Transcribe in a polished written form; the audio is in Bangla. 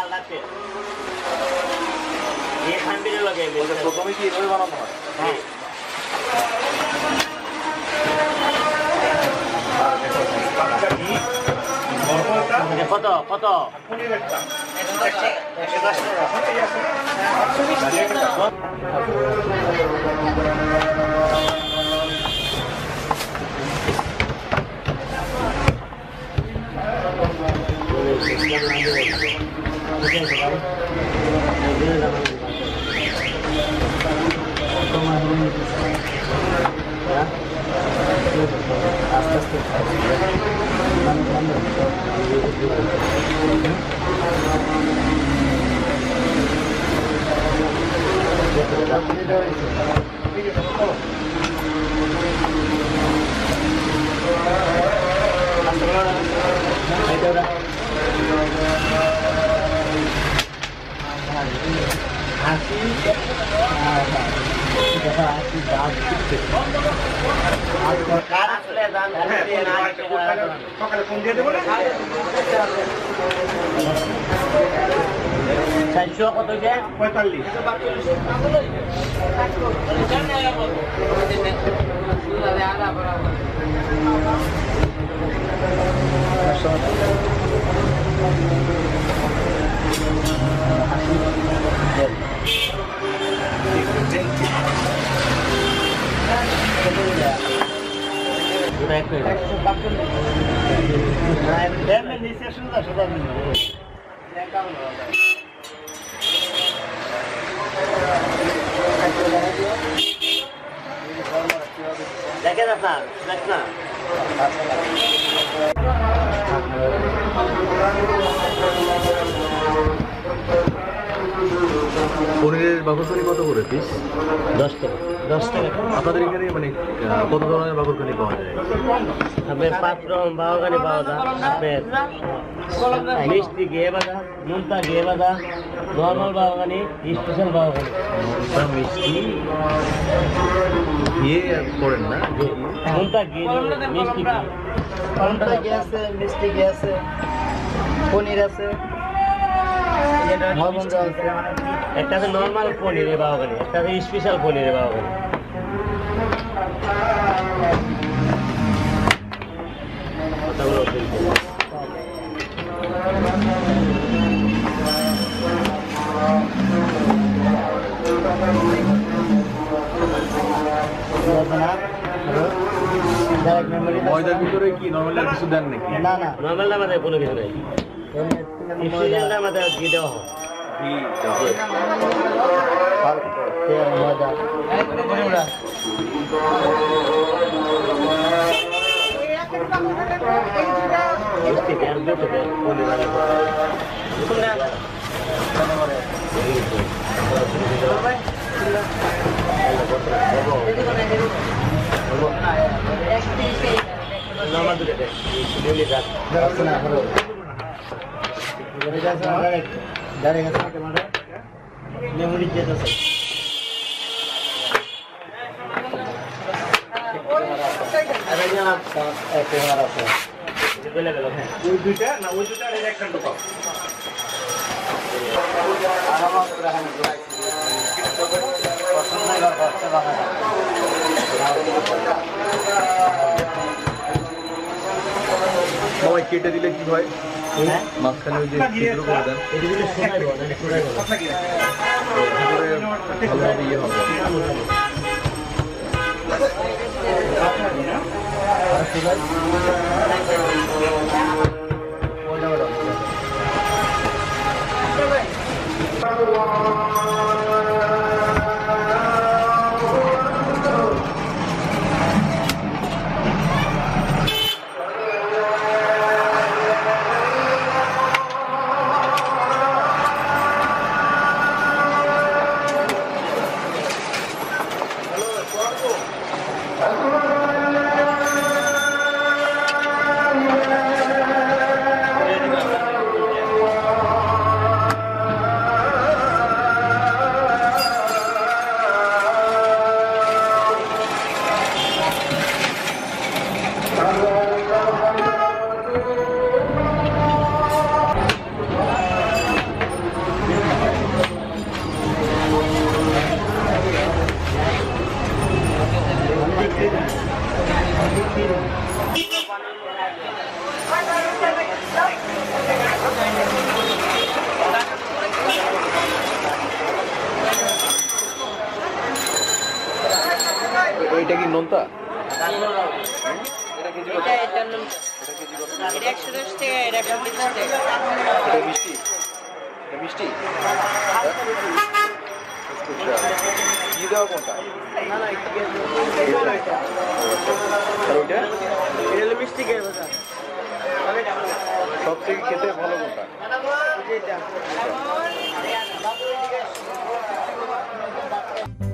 আলাদা ये खानपीने लगे প্রথমে কি এভাবে বানানো হয়? হ্যাঁ কত কত আস্তে আস্তে চারশো কত 45 দেখে না স্যার দেখ না পনিরের বাকরখানি কত করে পিস? 10 টাকা 10 টাকা আপনাদের এখানে মানে কত ধরনের বাকরখানি পাওয়া যায়? আপনার 5 রকম বাগানি পাওয়া যায় আপনার মিষ্টি ঘিয়ে বাঁধা নুনতা ঘিয়ে বাঁধা নর্মাল বাগানি স্পেশাল বাগানি মিষ্টি ঘিয়ে করেন না? নুনতা ঘি মিষ্টি ঘি নুনতা ঘি আছে মিষ্টি ঘি আছে পনির আছে একটা আছে নর্মাল পনিরের বাগানি একটা আছে স্পেশাল পনিরের বাগানি কথাগুলো ময়দার ভিতরে কি নরমালি আর কিছু দেন নাকি? না না নর্মাল আমাদের কোনো কিছু নেই স্পেশালটা আমাদের ঘি দেওয়া হয় নর্মাল দুটো মেমোরি যেটা আছে ওই দুইটা না ওই দুইটা আর একটা ঢোকাও সবাই কেটে দিলে কি হয়? মাঝখানে ওই যে ছিদ্র করে দেন ভালোভাবে ইয়ে হবে এটা কি নোনতা? এটা কেজি কত? এটা নুন এটা কেজি কত? এটা 110 টাকা এটা 120 টাকা এটা মিষ্টি? এটা মিষ্টি? কি দেওয়া কোনটা? আর ওইটা? এটা হলো মিষ্টি গে ভাজা। সবথেকে খেতে ভালো কোনটা? এটা